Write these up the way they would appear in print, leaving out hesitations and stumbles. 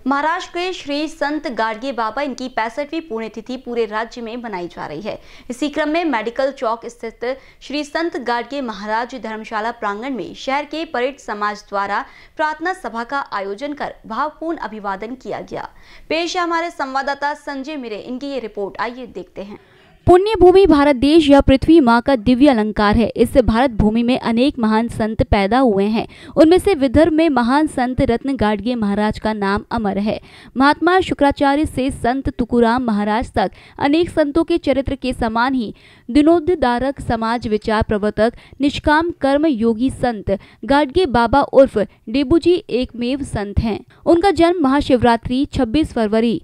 महाराष्ट्र के श्री संत गाडगे बाबा इनकी 65वीं पुण्यतिथि पूरे राज्य में मनाई जा रही है। इसी क्रम में मेडिकल चौक स्थित श्री संत गाडगे महाराज धर्मशाला प्रांगण में शहर के परेड समाज द्वारा प्रार्थना सभा का आयोजन कर भावपूर्ण अभिवादन किया गया। पेश है हमारे संवाददाता संजय मिरे, इनकी ये रिपोर्ट, आइए देखते हैं। पुण्य भूमि भारत देश या पृथ्वी माँ का दिव्य अलंकार है। इस भारत भूमि में अनेक महान संत पैदा हुए हैं। उनमें से विदर्भ में महान संत रत्न गाडगे महाराज का नाम अमर है। महात्मा शुक्राचार्य से संत तुकाराम महाराज तक अनेक संतों के चरित्र के समान ही दिनोद्धारक, समाज विचार प्रवर्तक, निष्काम कर्म योगी संत गाडगे बाबा उर्फ डेबूजी एकमेव संत हैं। उनका जन्म महाशिवरात्रि 26 फरवरी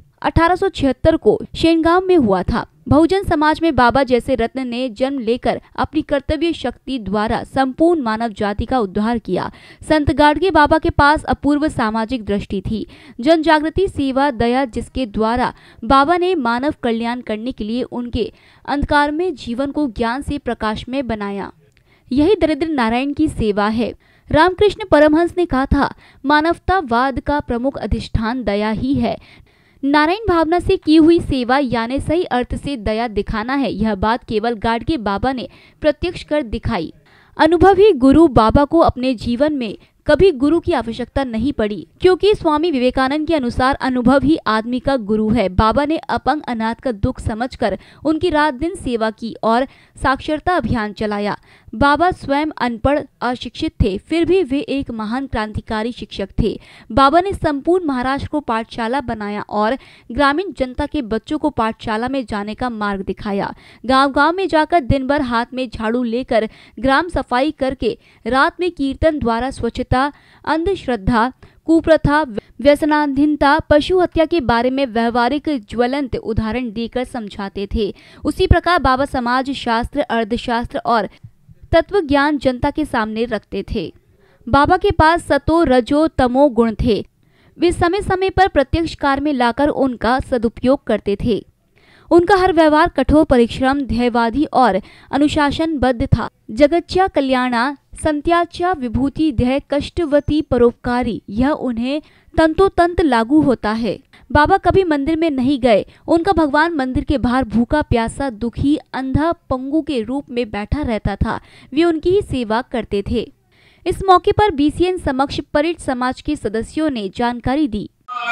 1876 को शेनगांव में हुआ था। बहुजन समाज में बाबा जैसे रत्न ने जन्म लेकर अपनी कर्तव्य शक्ति द्वारा संपूर्ण मानव जाति का उद्धार किया। संत गाडगे बाबा के पास अपूर्व सामाजिक दृष्टि थी। जन जागृति, सेवा, दया, जिसके द्वारा बाबा ने मानव कल्याण करने के लिए उनके अंधकार में जीवन को ज्ञान से प्रकाश में बनाया। यही दरिद्र नारायण की सेवा है। रामकृष्ण परमहंस ने कहा था, मानवतावाद का प्रमुख अधिष्ठान दया ही है। नारायण भावना से की हुई सेवा यानी सही अर्थ से दया दिखाना है। यह बात केवल गाडगे बाबा ने प्रत्यक्ष कर दिखाई। अनुभवी गुरु बाबा को अपने जीवन में कभी गुरु की आवश्यकता नहीं पड़ी, क्योंकि स्वामी विवेकानंद के अनुसार अनुभव ही आदमी का गुरु है। बाबा ने अपंग अनाथ का दुख समझकर उनकी रात दिन सेवा की और साक्षरता अभियान चलाया। बाबा स्वयं अनपढ़, अशिक्षित थे, फिर भी वे एक महान क्रांतिकारी शिक्षक थे। बाबा ने संपूर्ण महाराष्ट्र को पाठशाला बनाया और ग्रामीण जनता के बच्चों को पाठशाला में जाने का मार्ग दिखाया। गांव-गांव में जाकर दिन भर हाथ में झाड़ू लेकर ग्राम सफाई करके रात में कीर्तन द्वारा स्वच्छता, अंधश्रद्धा, कुप्रथा, व्यसनाधीनता, पशु हत्या के बारे में व्यवहारिक ज्वलंत उदाहरण देकर समझाते थे। उसी प्रकार बाबा समाज शास्त्र, अर्थशास्त्र और तत्व ज्ञान जनता के सामने रखते थे। बाबा के पास सतो, रजो, तमो गुण थे। वे समय समय पर प्रत्यक्ष कार्य में लाकर उनका सदुपयोग करते थे। उनका हर व्यवहार कठोर परिश्रम, ध्येयवादी और अनुशासनबद्ध था। जगच्चा कल्याणा, संत्याच्या विभूति ध्येय, कष्टवती परोपकारी, यह उन्हें तंतोतंत लागू होता है। बाबा कभी मंदिर में नहीं गए। उनका भगवान मंदिर के बाहर भूखा, प्यासा, दुखी, अंधा, पंगु के रूप में बैठा रहता था। वे उनकी ही सेवा करते थे। इस मौके पर बीसीएन समक्ष परेड समाज के सदस्यों ने जानकारी दी।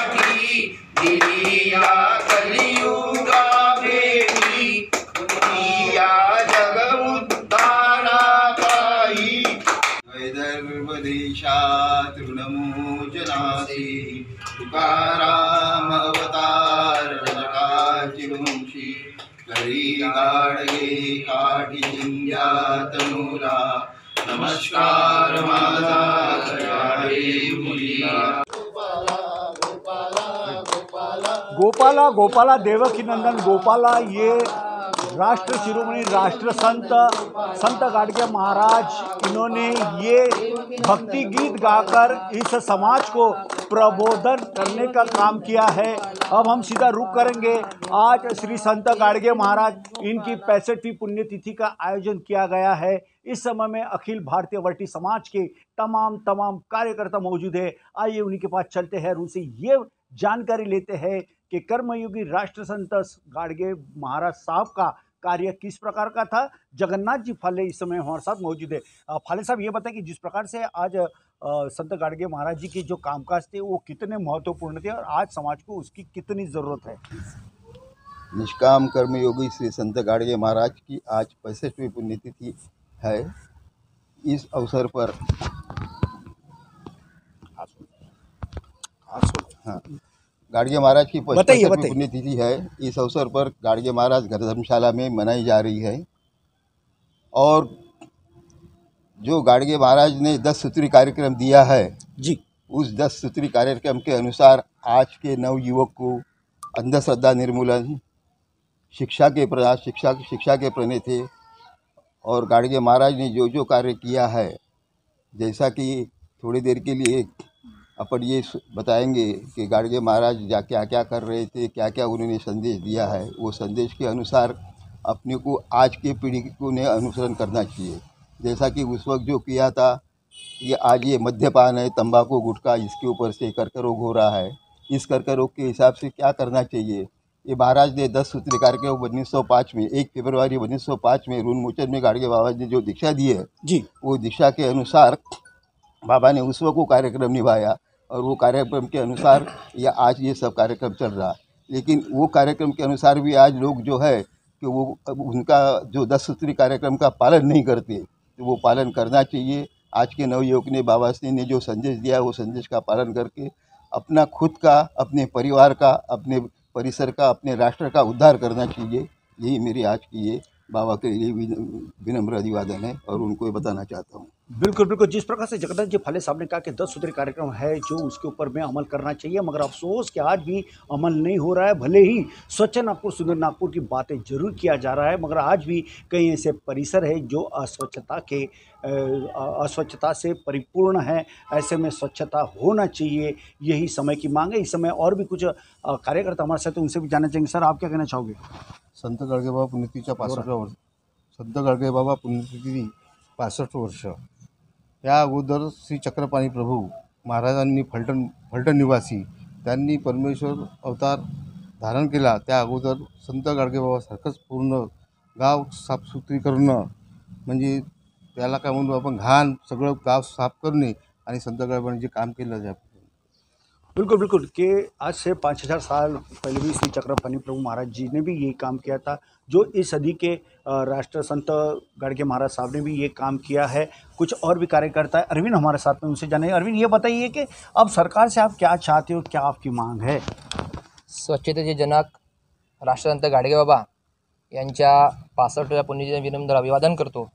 तुकाराम अवतार रजकाची वंशी, करी गाडगे काठी जिंग्या तनूला, नमस्कार माझा कयाळे मुलीला। गोपाला गोपाला देवकी नंदन गोपाला, ये राष्ट्र शिरोमणि राष्ट्र संत गाडगे महाराज, इन्होंने ये भक्ति गीत गाकर इस समाज को प्रबोधन करने का काम किया है। अब हम सीधा रुख करेंगे। आज श्री संत गाडगे महाराज इनकी 65वीं पुण्यतिथि का आयोजन किया गया है। इस समय में अखिल भारतीय वर्टी समाज के तमाम कार्यकर्ता मौजूद है। आइए उन्हीं के पास चलते हैं, उनसे ये जानकारी लेते हैं कि कर्मयोगी राष्ट्र संत गाडगे महाराज साहब का कार्य किस प्रकार का था। जगन्नाथ जी फाले इस समय हमारे साथ मौजूद है। फाले साहब, ये बताएं कि जिस प्रकार से आज संत गाडगे महाराज जी के जो कामकाज थे वो कितने महत्वपूर्ण थे और आज समाज को उसकी कितनी ज़रूरत है। निष्काम कर्मयोगी श्री संत गाडगे महाराज की आज 65वीं पुण्यतिथि है। इस अवसर पर हाँ, गाडगे महाराज की 65वीं पुण्यतिथि है। इस अवसर पर गाडगे महाराज घर धर्मशाला में मनाई जा रही है और जो गाडगे महाराज ने 10 सूत्री कार्यक्रम दिया है जी, उस 10 सूत्री कार्यक्रम के अनुसार आज के नवयुवक को अंधश्रद्धा निर्मूलन, शिक्षा के प्रणेता थे और गाडगे महाराज ने जो जो कार्य किया है, जैसा कि थोड़ी देर के लिए अपन ये बताएंगे कि गाडगे महाराज क्या क्या कर रहे थे, क्या क्या उन्होंने संदेश दिया है। वो संदेश के अनुसार अपने को आज के पीढ़ी को ने अनुसरण करना चाहिए। जैसा कि उस वक्त जो किया था, ये आज ये मद्यपान है, तंबाकू, गुटखा, इसके ऊपर से कर्करोग हो रहा है। इस कर्करोग के हिसाब से क्या करना चाहिए। ये महाराज ने 10 सूत्री कार्यक्रम 1905 में 1 फरवरी 1905 में ऋण मोचन में गाड़गे बाबा ने जो दीक्षा दी है जी, वो दीक्षा के अनुसार बाबा ने उस वक्त वो कार्यक्रम निभाया और वो कार्यक्रम के अनुसार या आज ये सब कार्यक्रम चल रहा है। लेकिन वो कार्यक्रम के अनुसार भी आज लोग जो है कि वो उनका जो 10 सूत्री कार्यक्रम का पालन नहीं करते, तो वो पालन करना चाहिए। आज के नवयुवक ने बाबा श्री ने जो संदेश दिया वो संदेश का पालन करके अपना खुद का, अपने परिवार का, अपने परिसर का, अपने राष्ट्र का उद्धार करना चाहिए। यही मेरी आज की ये बाबा के लिए विनम्र अभिवादन है और उनको ये बताना चाहता हूँ। बिल्कुल बिल्कुल। जिस प्रकार से जगन्नाथ जी फाले साहब ने कहा कि 10 सूत्री कार्यक्रम है जो उसके ऊपर में अमल करना चाहिए, मगर अफसोस कि आज भी अमल नहीं हो रहा है। भले ही स्वच्छ नागपुर सुंदर नागपुर की बातें जरूर किया जा रहा है, मगर आज भी कई ऐसे परिसर है जो अस्वच्छता से परिपूर्ण है। ऐसे में स्वच्छता होना चाहिए, यही समय की मांग है। इस समय और भी कुछ कार्यकर्ता हमारे साथ, उनसे भी जानना चाहेंगे। सर, आप क्या कहना चाहोगे? संत गाडगेबाबा पुण्यतिथीच्या 65व्या वर्ष संत गाडगेबाबा पुण्यतिथी 65 वर्ष या अगोदर श्री चक्रपाणी प्रभू महाराजांनी फलटण निवासी त्यांनी परमेश्वर अवतार धारण केला। त्या अगोदर संत गाडगेबाबासारखंच पूर्ण गाव साफसुथरी करणं, म्हणजे त्याला काय म्हणतो आपण, घाण सगळं गाव साफ करणे आणि संत गाडगेबाबांनी जे काम केलं त्या बिल्कुल बिल्कुल कि आज से 5000 साल पहले भी श्री चक्रपाणी प्रभु महाराज जी ने भी ये काम किया था। जो इस सदी के राष्ट्र संत गाडगे महाराज साहब ने भी ये काम किया है। कुछ और भी कार्यकर्ता है, अरविंद हमारे साथ में, उनसे जाने। अरविंद, ये बताइए कि अब सरकार से आप क्या चाहते हो, क्या आपकी मांग है? स्वच्छतेचे जनक राष्ट्रसंत गाडगेबाबा यांच्या 65व्या पुण्यतिथीचे विनम्र अभिवादन करतो।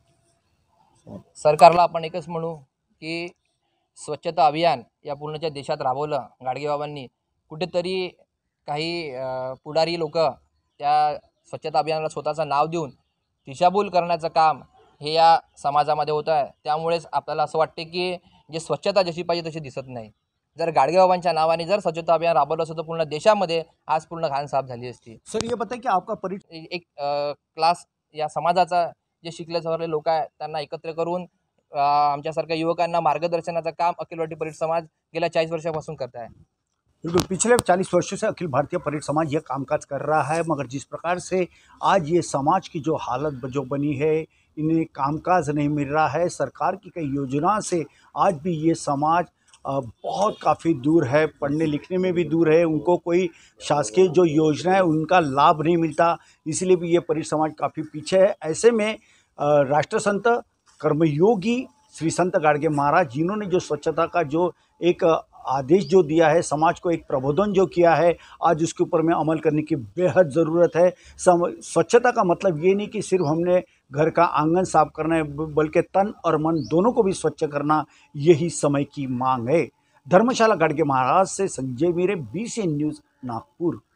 सरकारला आपण एकच म्हणू की स्वच्छता अभियान या पूर्णच्या देशात राबवलं गाडगेबाबांनी। कुठेतरी काही पुढारी लोक त्या स्वच्छता अभियानाला स्वतःचं नाव देऊन दिशाभूल करण्याचं काम हे या समाजामध्ये होतं आहे। त्यामुळेच आपल्याला असं वाटते की जे स्वच्छता जशी पाहिजे तशी दिसत नाही। जर गाडगेबाबांच्या नावाने जर स्वच्छता अभियान राबवलं असतं तर पूर्ण देशामध्ये आज पूर्ण घाण साफ झाली असती। सर, ये बताइए कि आपका एक क्लास या समाजाचा जे शिकले सवरले लोक आहेत त्यांना एकत्र करून आमच्यासारख्या युवकांना मार्गदर्शनाचं काम अखिल भारतीय परीट समाज गेल्या 40 वर्षापासून करता है। बिल्कुल, पिछले 40 वर्षों से अखिल भारतीय परीट समाज ये कामकाज कर रहा है, मगर जिस प्रकार से आज ये समाज की जो हालत जो बनी है, इन्हें कामकाज नहीं मिल रहा है। सरकार की कई योजना से आज भी ये समाज बहुत काफ़ी दूर है, पढ़ने लिखने में भी दूर है। उनको कोई शासकीय जो योजना है उनका लाभ नहीं मिलता, इसलिए भी ये परीट समाज काफ़ी पीछे है। ऐसे में राष्ट्रसंत कर्मयोगी श्री संत गाडगे महाराज, जिन्होंने जो स्वच्छता का जो एक आदेश जो दिया है, समाज को एक प्रबोधन जो किया है, आज उसके ऊपर में अमल करने की बेहद ज़रूरत है। स्वच्छता का मतलब ये नहीं कि सिर्फ हमने घर का आंगन साफ करना है, बल्कि तन और मन दोनों को भी स्वच्छ करना, यही समय की मांग है। धर्मशाला गाडगे महाराज से संजय मीरे, BCN न्यूज़, नागपुर।